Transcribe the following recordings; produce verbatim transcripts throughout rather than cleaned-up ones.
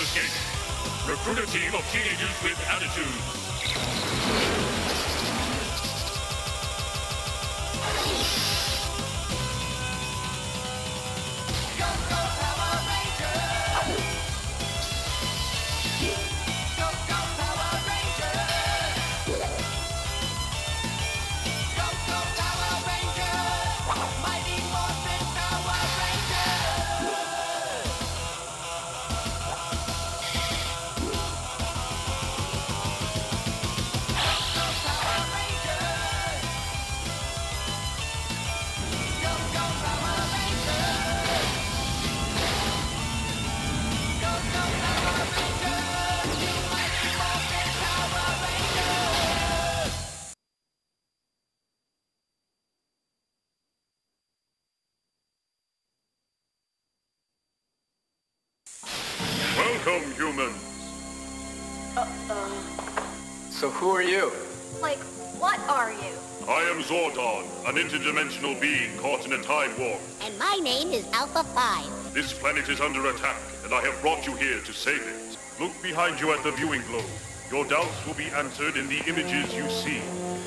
escape. Recruit a team of teenagers with attitudes. Welcome, humans. Uh-uh. So who are you? Like, what are you? I am Zordon, an interdimensional being caught in a time warp. And my name is Alpha five. This planet is under attack, and I have brought you here to save it. Look behind you at the viewing globe. Your doubts will be answered in the images you see.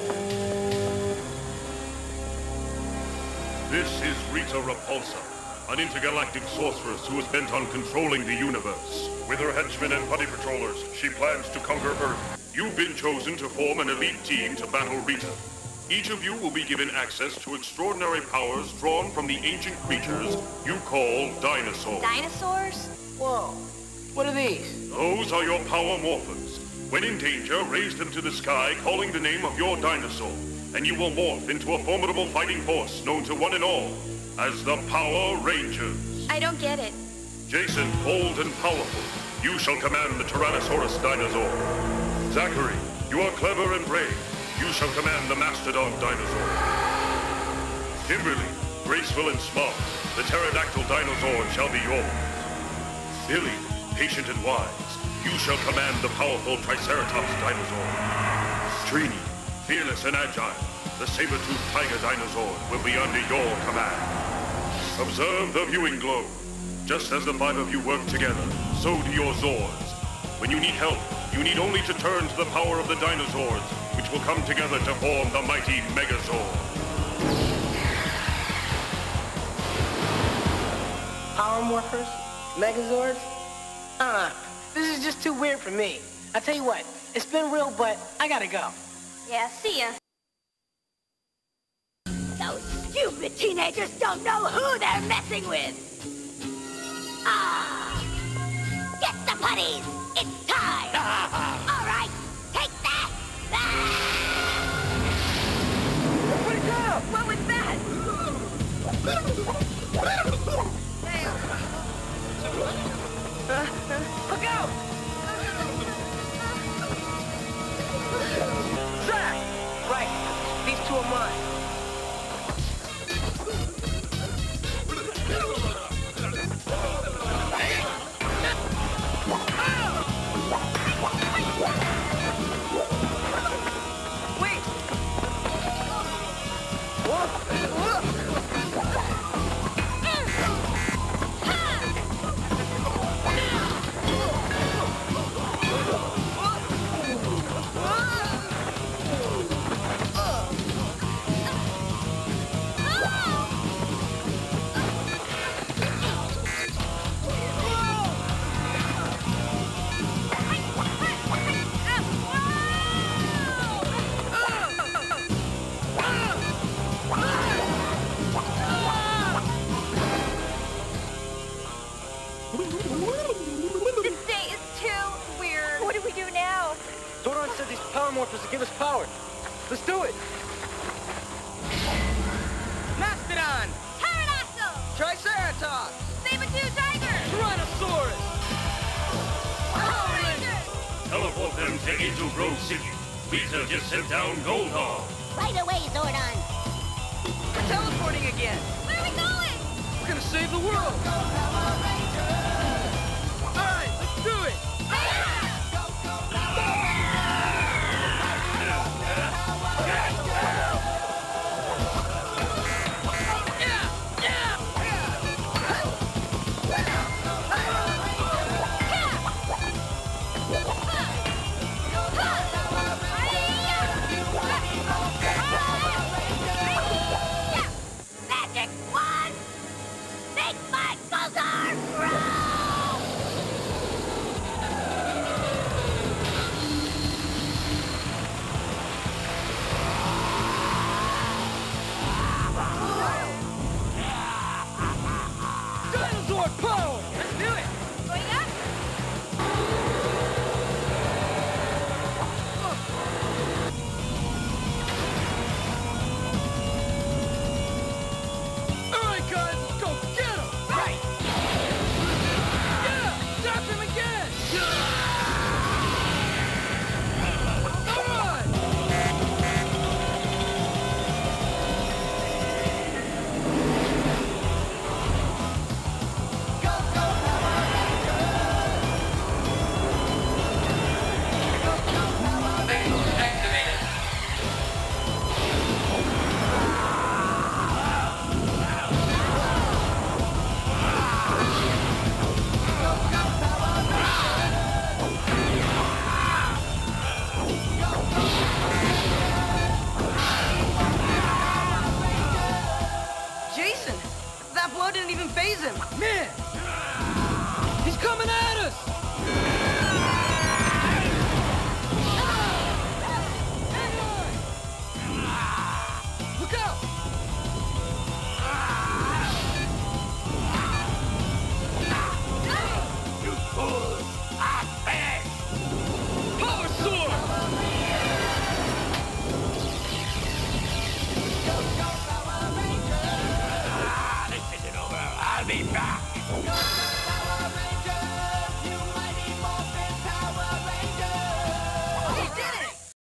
This is Rita Repulsa, an intergalactic sorceress who is bent on controlling the universe. With her henchmen and buddy patrollers, she plans to conquer Earth. You've been chosen to form an elite team to battle Rita. Each of you will be given access to extraordinary powers drawn from the ancient creatures you call dinosaurs. Dinosaurs? Whoa. What are these? Those are your power morphers. When in danger, raise them to the sky, calling the name of your dinosaur, and you will morph into a formidable fighting force known to one and all as the Power Rangers. I don't get it. Jason, bold and powerful, you shall command the Tyrannosaurus dinosaur. Zachary, you are clever and brave. You shall command the Mastodon dinosaur. Kimberly, graceful and smart, the Pterodactyl dinosaur shall be yours. Billy, patient and wise, you shall command the powerful Triceratops dinosaur. Trini, fearless and agile, the saber-toothed tiger dinosaur will be under your command. Observe the viewing globe. Just as the five of you work together, so do your Zords. When you need help, you need only to turn to the power of the dinosaurs, which will come together to form the mighty Megazord. Power morphers? Megazords? Uh, this is just too weird for me. I tell you what, it's been real, but I gotta go. Yeah, see ya. Those stupid teenagers don't know who they're messing with. Ah! Get the putties! It's time! All right, take that! Where'd it go? What was that? Uh, uh, look out! Zach! Right, these two are mine. To give us power. Let's do it! Mastodon! Pterodactyl! Triceratops! Saber-tooth tiger! Tyrannosaurus! Power Rangers! Teleport them to Angel Grove City. Rita just sent down Goldhog. Right away, Zordon. We're teleporting again! Where are we going? We're gonna save the world! Power Rangers!